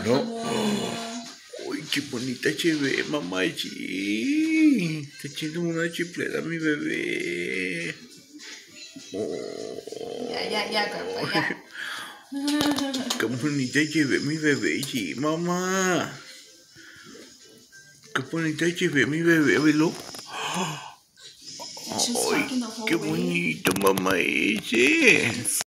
¿no? ¡Uy, qué bonita se ve, mamá! Sí, está haciendo una chiflada mi bebé. Ya, cuerpo, ya. Qué bonita se ve mi bebé, sí, mamá. Qué bonita se ve mi bebé, velo. ¡Ay, qué bonito, mamá ese!